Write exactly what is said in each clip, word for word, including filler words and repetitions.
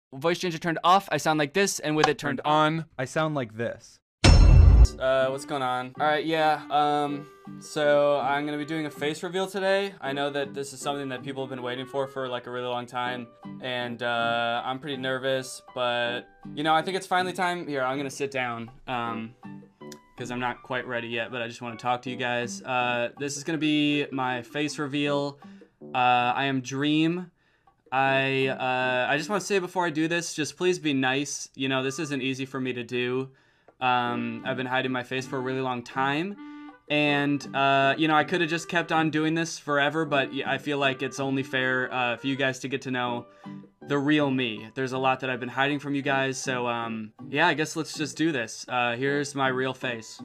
Voice changer turned off, I sound like this, and with it turned on, I sound like this. Uh, what's going on? Alright, yeah, um, so I'm gonna be doing a face reveal today. I know that this is something that people have been waiting for for like a really long time, and uh, I'm pretty nervous, but, you know, I think it's finally time. Here, I'm gonna sit down, um, because I'm not quite ready yet, but I just want to talk to you guys. Uh, this is gonna be my face reveal. Uh, I am Dream. I, uh, I just want to say before I do this, just please be nice. You know, this isn't easy for me to do. Um, I've been hiding my face for a really long time, and, uh, you know, I could have just kept on doing this forever, but I feel like it's only fair, uh, for you guys to get to know the real me. There's a lot that I've been hiding from you guys, so, um, yeah, I guess let's just do this. Uh, here's my real face.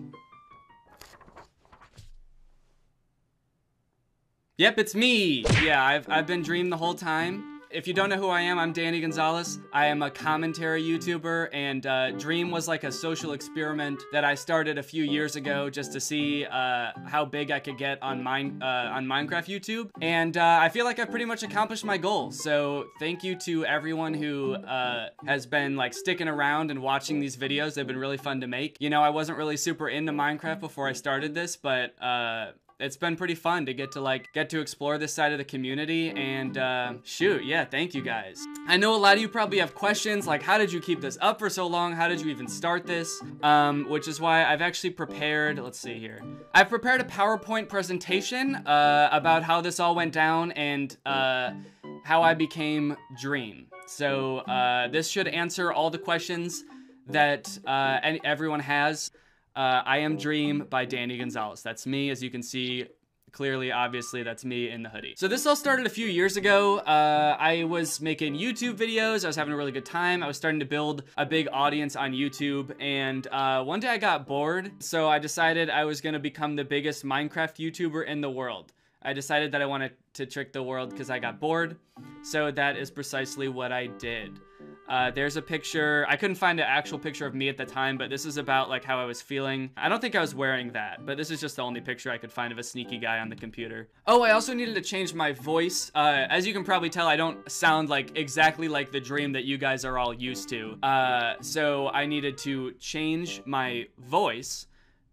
Yep, it's me! Yeah, I've, I've been Dream the whole time. If you don't know who I am, I'm Danny Gonzalez. I am a commentary YouTuber, and uh, Dream was like a social experiment that I started a few years ago just to see uh, how big I could get on mine uh, on Minecraft YouTube. And uh, I feel like I pretty much accomplished my goal. So thank you to everyone who uh, has been like sticking around and watching these videos. They've been really fun to make. You know, I wasn't really super into Minecraft before I started this, but uh, it's been pretty fun to get to like get to explore this side of the community, and uh, shoot, yeah, thank you guys. I know a lot of you probably have questions like, how did you keep this up for so long? How did you even start this? Um, which is why I've actually prepared, let's see here. I've prepared a PowerPoint presentation uh, about how this all went down and uh, how I became Dream. So uh, this should answer all the questions that uh, any, everyone has. Uh, I am Dream by Danny Gonzalez. That's me, as you can see clearly, obviously, that's me in the hoodie. So this all started a few years ago. Uh, I was making YouTube videos. I was having a really good time. I was starting to build a big audience on YouTube, and uh, one day I got bored, so I decided I was gonna become the biggest Minecraft YouTuber in the world. I decided that I wanted to trick the world because I got bored, so that is precisely what I did. Uh, there's a picture. I couldn't find an actual picture of me at the time, but this is about like how I was feeling. I don't think I was wearing that, but this is just the only picture I could find of a sneaky guy on the computer. Oh, I also needed to change my voice. Uh, as you can probably tell, I don't sound like exactly like the Dream that you guys are all used to. Uh, so I needed to change my voice.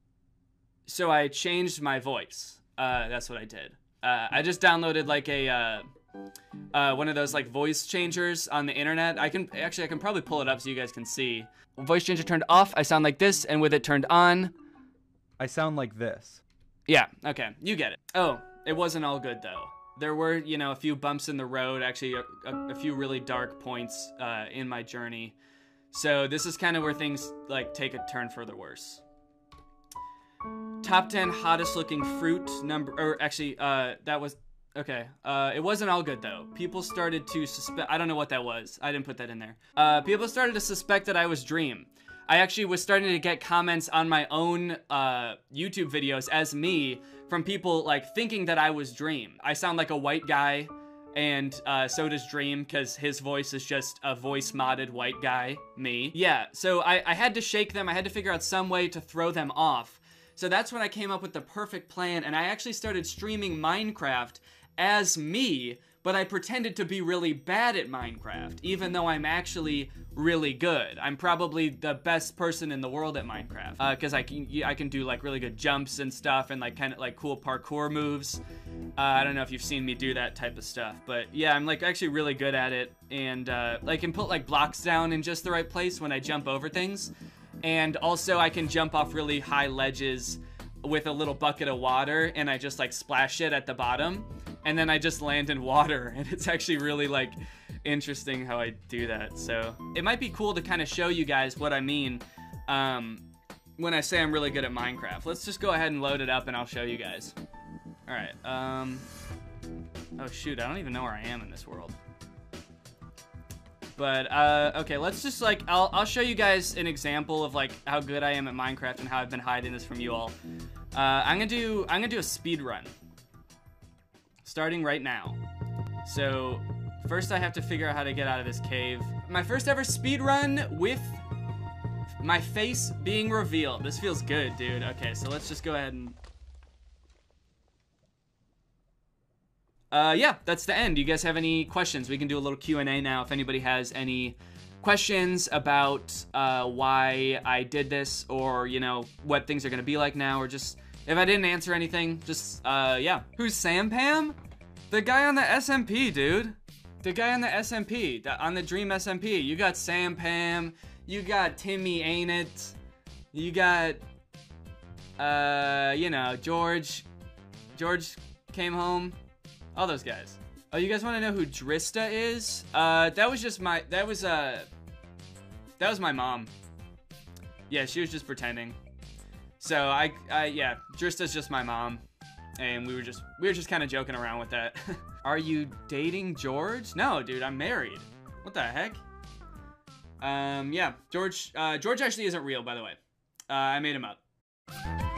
So I changed my voice. Uh, that's what I did. Uh, I just downloaded like a, uh, Uh, one of those like voice changers on the internet. I can actually I can probably pull it up so you guys can see. Voice changer turned off, I sound like this, and with it turned on, I sound like this. Yeah, okay, you get it. Oh, it wasn't all good though. There were, you know, a few bumps in the road, actually a, a, a few really dark points uh, in my journey. So this is kind of where things like take a turn for the worse. Top ten hottest looking fruit number, or actually uh, that was, okay, uh, it wasn't all good though. People started to suspect, I don't know what that was. I didn't put that in there. Uh, people started to suspect that I was Dream. I actually was starting to get comments on my own uh, YouTube videos as me from people like thinking that I was Dream. I sound like a white guy, and uh, so does Dream because his voice is just a voice modded white guy, me. Yeah, so I, I had to shake them. I had to figure out some way to throw them off. So that's when I came up with the perfect plan, and I actually started streaming Minecraft as me, but I pretended to be really bad at Minecraft, even though I'm actually really good. I'm probably the best person in the world at Minecraft, uh, cause I can I can do like really good jumps and stuff, and like kind of like cool parkour moves. Uh, I don't know if you've seen me do that type of stuff, but yeah, I'm like actually really good at it, and uh, I can put like blocks down in just the right place when I jump over things, and also I can jump off really high ledges with a little bucket of water, and I just like splash it at the bottom, and then I just land in water, and it's actually really like interesting how I do that. So it might be cool to kind of show you guys what I mean um, when I say I'm really good at Minecraft. Let's just go ahead and load it up and I'll show you guys. All right, um, oh shoot, I don't even know where I am in this world. But, uh, okay, let's just, like, I'll, I'll show you guys an example of, like, how good I am at Minecraft and how I've been hiding this from you all. Uh, I'm gonna do, I'm gonna do a speed run. Starting right now. So, first I have to figure out how to get out of this cave. My first ever speed run with my face being revealed. This feels good, dude. Okay, so let's just go ahead and... Uh, yeah, that's the end. Do you guys have any questions? We can do a little Q and A now if anybody has any questions about uh, why I did this, or, you know, what things are gonna be like now, or just, if I didn't answer anything, just, uh, yeah. Who's Sam Pam? The guy on the S M P, dude. The guy on the S M P, the, on the Dream S M P. You got Sam Pam, you got Timmy Ain't It, you got, uh, you know, George, George came home, all those guys. Oh, you guys want to know who Drista is? Uh, that was just my, that was, uh, that was my mom. Yeah, she was just pretending. So I, I, yeah, Drista's just my mom. And we were just, we were just kind of joking around with that. Are you dating George? No, dude, I'm married. What the heck? Um, yeah, George, uh, George actually isn't real, by the way. Uh, I made him up.